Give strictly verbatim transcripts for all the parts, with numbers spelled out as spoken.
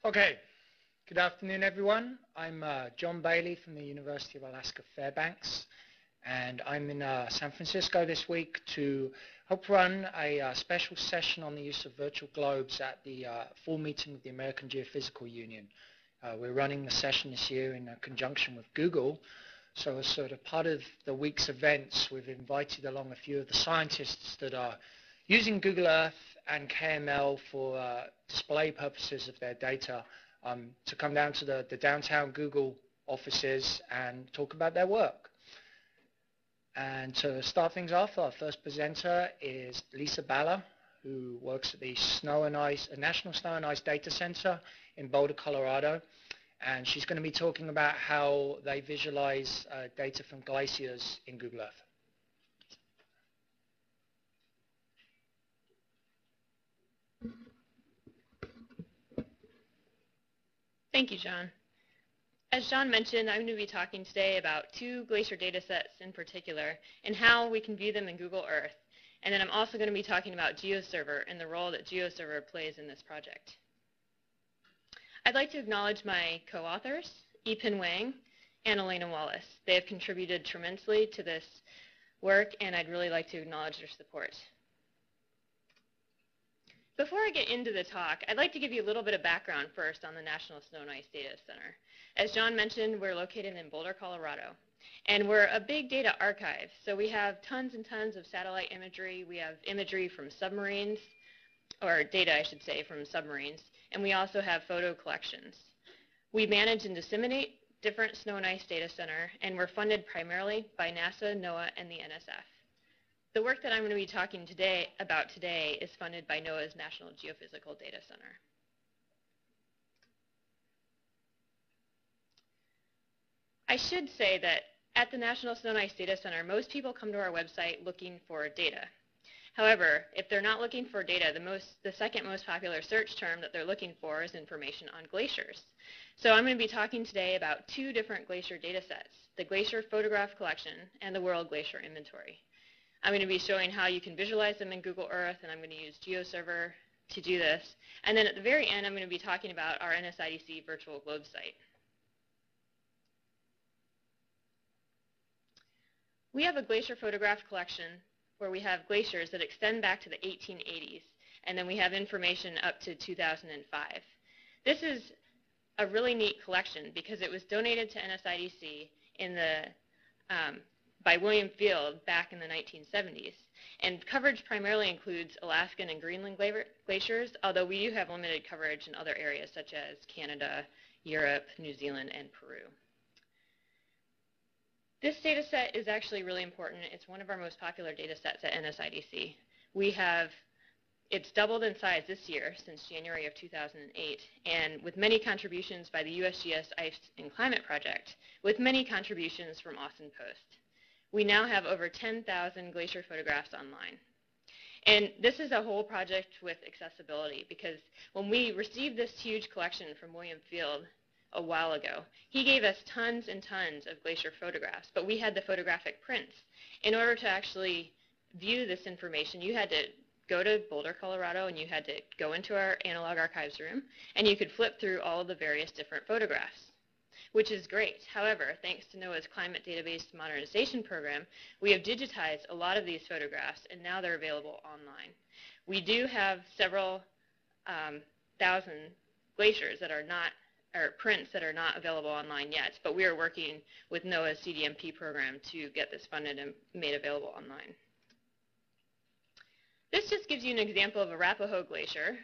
Okay, good afternoon everyone. I'm uh, John Bailey from the University of Alaska Fairbanks, and I'm in uh, San Francisco this week to help run a uh, special session on the use of virtual globes at the uh, fall meeting of the American Geophysical Union. Uh, we're running the session this year in uh, conjunction with Google, so as sort of part of the week's events, we've invited along a few of the scientists that are using Google Earth and K M L for uh, display purposes of their data um, to come down to the, the downtown Google offices and talk about their work. And to start things off, our first presenter is Lisa Bala, who works at the Snow and Ice, uh, National Snow and Ice Data Center in Boulder, Colorado. And she's going to be talking about how they visualize uh, data from glaciers in Google Earth. Thank you, John. As John mentioned, I'm going to be talking today about two glacier data sets in particular and how we can view them in Google Earth. And then I'm also going to be talking about GeoServer and the role that GeoServer plays in this project. I'd like to acknowledge my co-authors, Yipin Wang and Elena Wallace. They have contributed tremendously to this work, and I'd really like to acknowledge their support. Before I get into the talk, I'd like to give you a little bit of background first on the National Snow and Ice Data Center. As John mentioned, we're located in Boulder, Colorado, and we're a big data archive. So we have tons and tons of satellite imagery. We have imagery from submarines, or data, I should say, from submarines, and we also have photo collections. We manage and disseminate different snow and ice data center, and we're funded primarily by NASA, NOAA, and the N S F. The work that I'm going to be talking today about today is funded by NOAA's National Geophysical Data Center. I should say that at the National Snow and Ice Data Center, most people come to our website looking for data. However, if they're not looking for data, the, most, the second most popular search term that they're looking for is information on glaciers. So I'm going to be talking today about two different glacier data sets, the Glacier Photograph Collection and the World Glacier Inventory. I'm going to be showing how you can visualize them in Google Earth, and I'm going to use GeoServer to do this. And then at the very end, I'm going to be talking about our N S I D C virtual globe site. We have a glacier photograph collection where we have glaciers that extend back to the eighteen eighties, and then we have information up to two thousand five. This is a really neat collection because it was donated to N S I D C in the um, by William Field back in the nineteen seventies. And coverage primarily includes Alaskan and Greenland glaciers, although we do have limited coverage in other areas such as Canada, Europe, New Zealand, and Peru. This data set is actually really important. It's one of our most popular data sets at N S I D C. We have, it's doubled in size this year since January of two thousand eight, and with many contributions by the U S G S Ice and Climate Project, with many contributions from Austin Post. We now have over ten thousand glacier photographs online. And this is a whole project with accessibility because when we received this huge collection from William Field a while ago, he gave us tons and tons of glacier photographs, but we had the photographic prints. In order to actually view this information, you had to go to Boulder, Colorado, and you had to go into our analog archives room, and you could flip through all of the various different photographs, which is great. However, thanks to NOAA's Climate Database Modernization Program, we have digitized a lot of these photographs, and now they're available online. We do have several um, thousand glaciers that are not, or prints that are not available online yet, but we are working with NOAA's C D M P program to get this funded and made available online. This just gives you an example of Arapahoe Glacier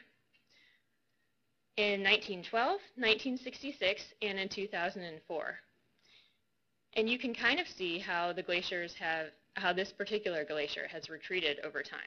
in nineteen twelve, nineteen sixty-six, and in two thousand four. And you can kind of see how the glaciers have, how this particular glacier has retreated over time.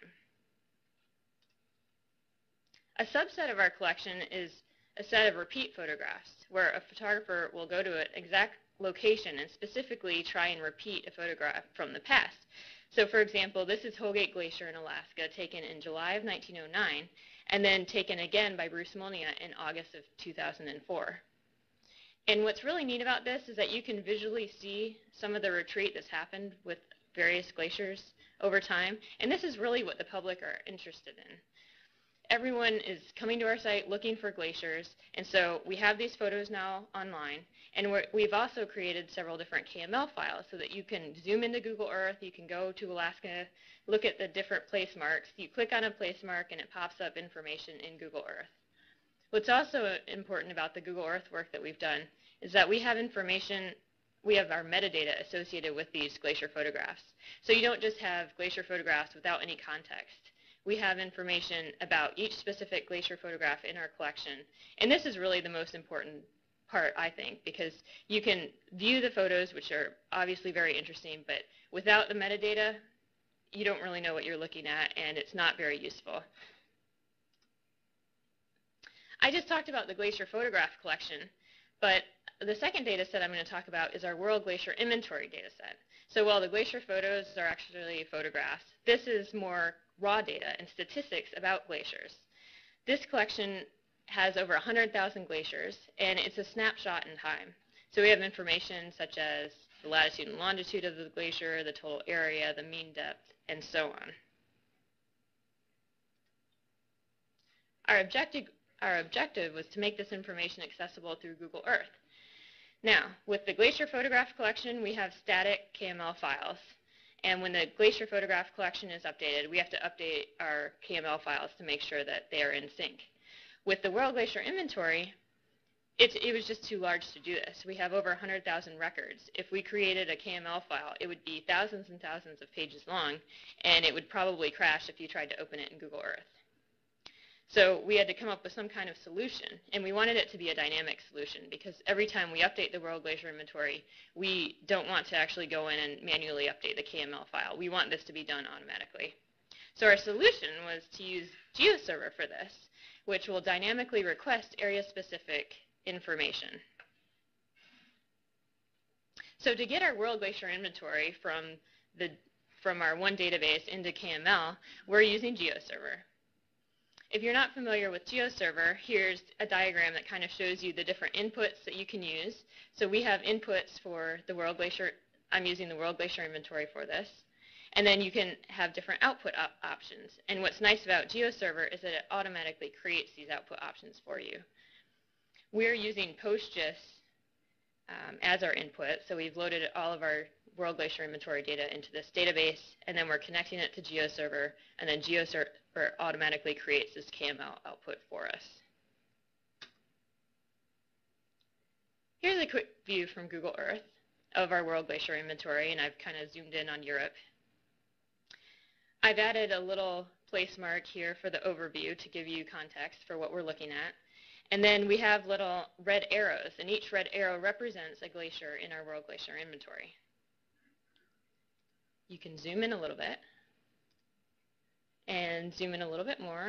A subset of our collection is a set of repeat photographs where a photographer will go to an exact location and specifically try and repeat a photograph from the past. So for example, this is Holgate Glacier in Alaska, taken in July of nineteen oh nine, and then taken again by Bruce Molnia in August of two thousand four. And what's really neat about this is that you can visually see some of the retreat that's happened with various glaciers over time, and this is really what the public are interested in. everyone is coming to our site looking for glaciers, and so we have these photos now online, and we're, we've also created several different K M L files so that you can zoom into Google Earth, you can go to Alaska, look at the different place marks, you click on a place mark and it pops up information in Google Earth. What's also important about the Google Earth work that we've done is that we have information, we have our metadata associated with these glacier photographs. So you don't just have glacier photographs without any context. We have information about each specific glacier photograph in our collection. And this is really the most important part, I think, because you can view the photos, which are obviously very interesting, but without the metadata, you don't really know what you're looking at, and it's not very useful. I just talked about the Glacier Photograph Collection, but the second data set I'm going to talk about is our World Glacier Inventory data set. So while the glacier photos are actually photographs, this is more raw data and statistics about glaciers. This collection has over one hundred thousand glaciers, and it's a snapshot in time. So we have information such as the latitude and longitude of the glacier, the total area, the mean depth, and so on. Our objective, our objective was to make this information accessible through Google Earth. Now, with the Glacier Photograph Collection, we have static K M L files. And when the Glacier Photograph Collection is updated, we have to update our K M L files to make sure that they are in sync. With the World Glacier Inventory, it, it was just too large to do this. We have over one hundred thousand records. If we created a K M L file, it would be thousands and thousands of pages long, and it would probably crash if you tried to open it in Google Earth. So we had to come up with some kind of solution, and we wanted it to be a dynamic solution because every time we update the World Glacier Inventory, we don't want to actually go in and manually update the K M L file. We want this to be done automatically. So our solution was to use GeoServer for this, which will dynamically request area-specific information. So to get our World Glacier Inventory from, the, from our one database into K M L, we're using GeoServer. If you're not familiar with GeoServer, here's a diagram that kind of shows you the different inputs that you can use. So we have inputs for the World Glacier. I'm using the World Glacier Inventory for this. And then you can have different output op options. And what's nice about GeoServer is that it automatically creates these output options for you. We're using PostGIS um, as our input. So we've loaded all of our World Glacier Inventory data into this database, and then we're connecting it to GeoServer, and then GeoServer automatically creates this K M L output for us. Here's a quick view from Google Earth of our World Glacier Inventory, and I've kind of zoomed in on Europe. I've added a little place mark here for the overview to give you context for what we're looking at. And then we have little red arrows, and each red arrow represents a glacier in our World Glacier Inventory. You can zoom in a little bit and zoom in a little bit more.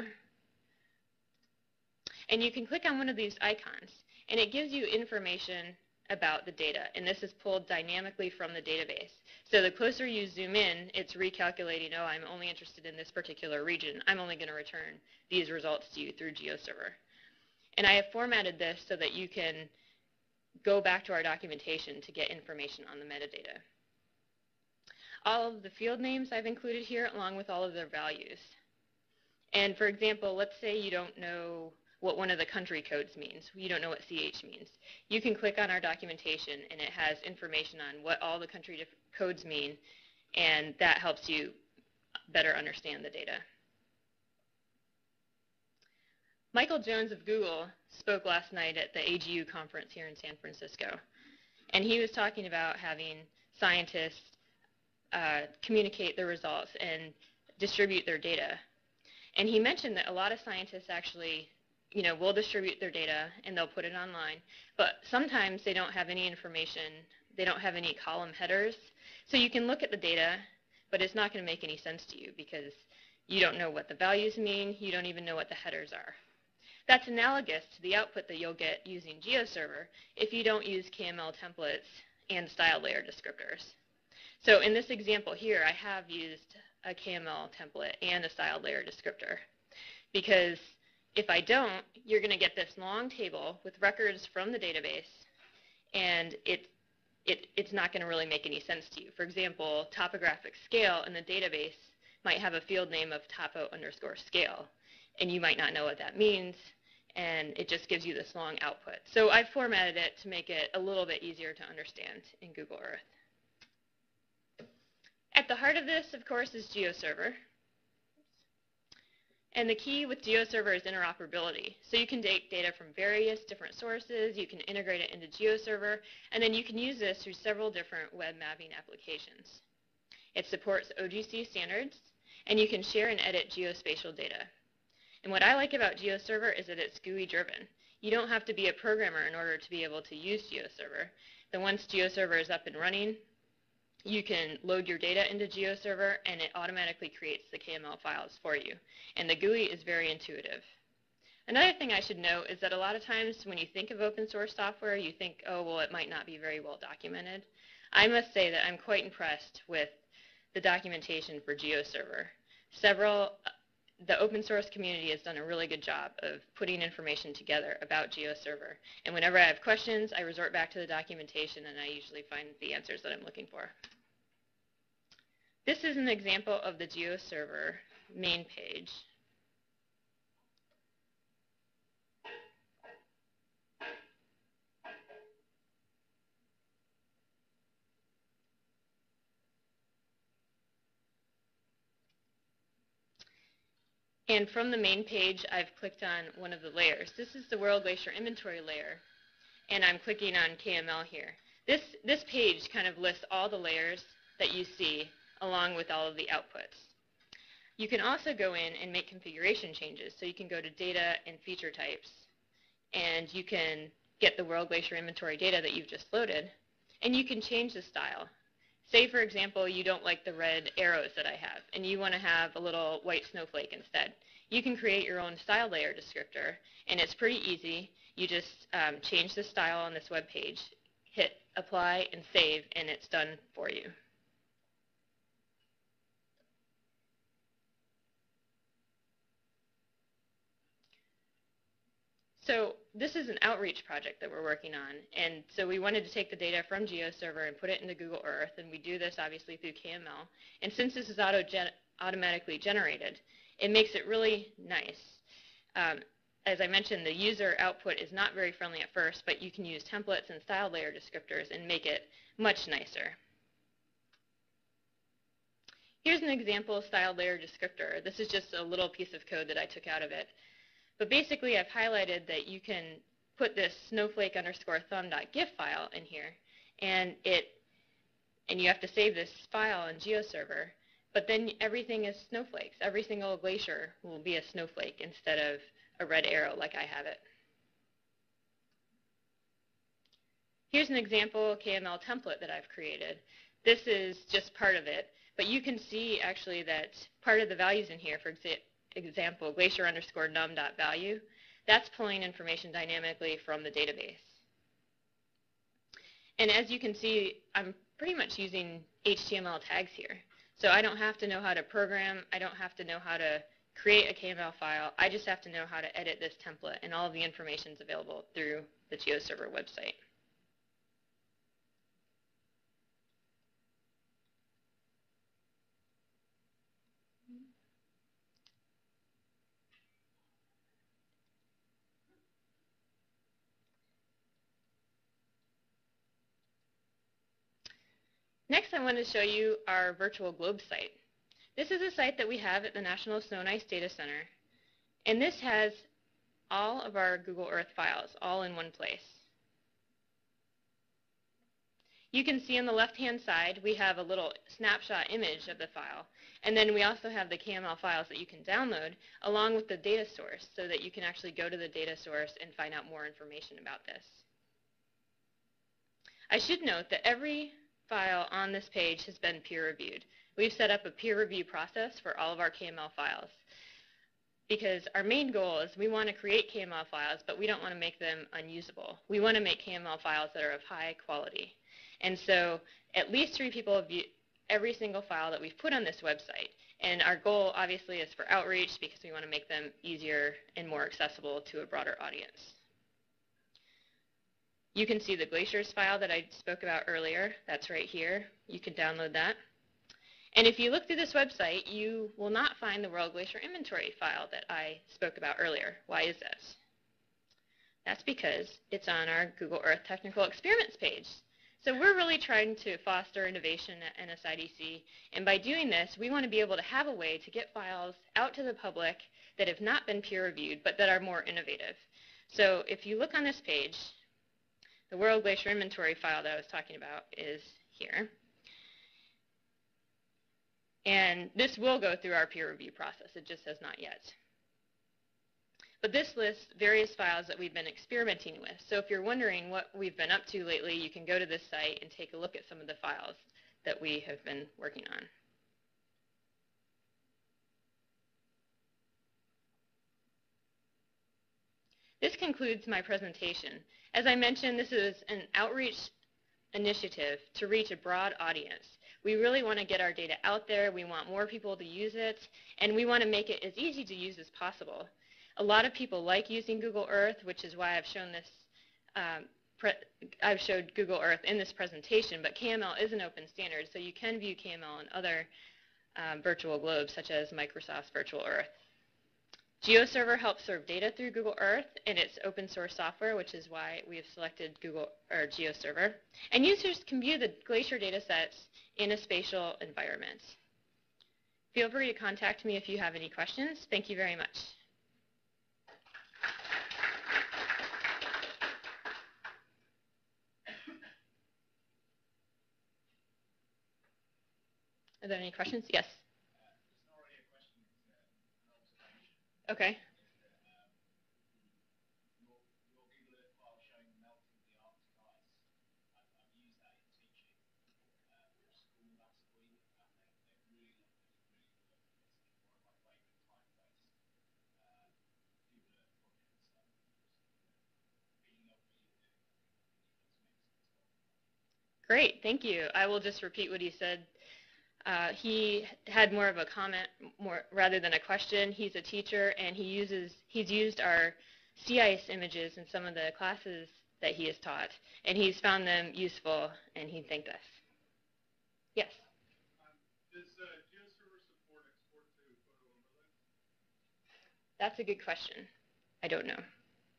And you can click on one of these icons, and it gives you information about the data. And this is pulled dynamically from the database. So the closer you zoom in, it's recalculating, oh, I'm only interested in this particular region. I'm only going to return these results to you through GeoServer. And I have formatted this so that you can go back to our documentation to get information on the metadata. All of the field names I've included here along with all of their values. And for example, let's say you don't know what one of the country codes means. You don't know what C H means. You can click on our documentation and it has information on what all the country codes mean, and that helps you better understand the data. Michael Jones of Google spoke last night at the A G U conference here in San Francisco, and he was talking about having scientists uh, communicate their results and distribute their data. And he mentioned that a lot of scientists actually, you know, will distribute their data and they'll put it online, but sometimes they don't have any information, they don't have any column headers. So you can look at the data, but it's not going to make any sense to you because you don't know what the values mean, you don't even know what the headers are. That's analogous to the output that you'll get using GeoServer if you don't use K M L templates and style layer descriptors. So in this example here, I have used a K M L template and a style layer descriptor, because if I don't, you're going to get this long table with records from the database, and it, it, it's not going to really make any sense to you. For example, topographic scale in the database might have a field name of topo underscore scale, and you might not know what that means, and it just gives you this long output. So I formatted it to make it a little bit easier to understand in Google Earth. At the heart of this, of course, is GeoServer. And the key with GeoServer is interoperability. So you can take data from various different sources, you can integrate it into GeoServer, and then you can use this through several different web mapping applications. It supports O G C standards, and you can share and edit geospatial data. And what I like about GeoServer is that it's G U I driven. You don't have to be a programmer in order to be able to use GeoServer. Then once GeoServer is up and running, you can load your data into GeoServer, and it automatically creates the K M L files for you. And the G U I is very intuitive. Another thing I should note is that a lot of times when you think of open source software, you think, oh, well, it might not be very well documented. I must say that I'm quite impressed with the documentation for GeoServer. Several, the open source community has done a really good job of putting information together about GeoServer. And whenever I have questions, I resort back to the documentation, and I usually find the answers that I'm looking for. This is an example of the GeoServer main page. And from the main page, I've clicked on one of the layers. This is the World Glacier Inventory layer, and I'm clicking on K M L here. This, this page kind of lists all the layers that you see along with all of the outputs. You can also go in and make configuration changes. So you can go to data and feature types, and you can get the World Glacier Inventory data that you've just loaded, and you can change the style. Say, for example, you don't like the red arrows that I have, and you want to have a little white snowflake instead. You can create your own style layer descriptor, and it's pretty easy. You just um, change the style on this web page, hit apply and save, and it's done for you. So this is an outreach project that we're working on, and so we wanted to take the data from GeoServer and put it into Google Earth, and we do this obviously through K M L. And since this is auto gen automatically generated, it makes it really nice. Um, as I mentioned, the user output is not very friendly at first, but you can use templates and style layer descriptors and make it much nicer. Here's an example style layer descriptor. This is just a little piece of code that I took out of it. But basically, I've highlighted that you can put this snowflake underscore thumb.gif file in here, and it, and you have to save this file in GeoServer. But then everything is snowflakes. Every single glacier will be a snowflake instead of a red arrow like I have it. Here's an example K M L template that I've created. This is just part of it, but you can see actually that part of the values in here, for example, example, glacier underscore num.value, that's pulling information dynamically from the database. And as you can see, I'm pretty much using H T M L tags here. So I don't have to know how to program, I don't have to know how to create a K M L file, I just have to know how to edit this template, and all of the information is available through the GeoServer website. Next, I want to show you our virtual globe site. This is a site that we have at the National Snow and Ice Data Center, and this has all of our Google Earth files all in one place. You can see on the left-hand side we have a little snapshot image of the file, and then we also have the K M L files that you can download along with the data source so that you can actually go to the data source and find out more information about this. I should note that every file on this page has been peer-reviewed. We've set up a peer review process for all of our K M L files because our main goal is we want to create K M L files, but we don't want to make them unusable. We want to make K M L files that are of high quality. And so at least three people have viewed every single file that we've put on this website. And our goal obviously is for outreach because we want to make them easier and more accessible to a broader audience. You can see the glaciers file that I spoke about earlier. That's right here. You can download that. And if you look through this website, you will not find the World Glacier Inventory file that I spoke about earlier. Why is that? That's because it's on our Google Earth Technical Experiments page. So we're really trying to foster innovation at N S I D C, and by doing this, we want to be able to have a way to get files out to the public that have not been peer-reviewed, but that are more innovative. So if you look on this page, the World Glacier Inventory file that I was talking about is here. And this will go through our peer review process. It just has not yet. But this lists various files that we've been experimenting with. So if you're wondering what we've been up to lately, you can go to this site and take a look at some of the files that we have been working on. This concludes my presentation. As I mentioned, this is an outreach initiative to reach a broad audience. We really want to get our data out there. We want more people to use it, and we want to make it as easy to use as possible. A lot of people like using Google Earth, which is why I've shown this. Um, pre I've showed Google Earth in this presentation, but K M L is an open standard, so you can view K M L on other um, virtual globes, such as Microsoft's Virtual Earth. GeoServer helps serve data through Google Earth, and it's open source software, which is why we have selected Google or GeoServer. And users can view the glacier data sets in a spatial environment. Feel free to contact me if you have any questions. Thank you very much. Are there any questions? Yes. Okay. Great, thank you. I will just repeat what he said. Uh, he had more of a comment more rather than a question. He's a teacher, and he uses he's used our sea ice images in some of the classes that he has taught, and he's found them useful, and he thanked us. Yes. Um, does uh, GeoServer support export to photo overlay? That's a good question. I don't know.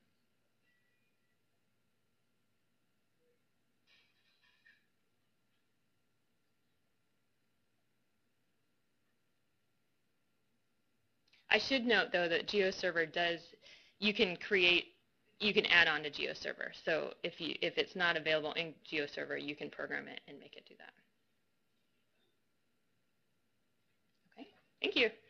I should note, though, that GeoServer does, you can create, you can add on to GeoServer. So if, you, if it's not available in GeoServer, you can program it and make it do that. Okay, thank you.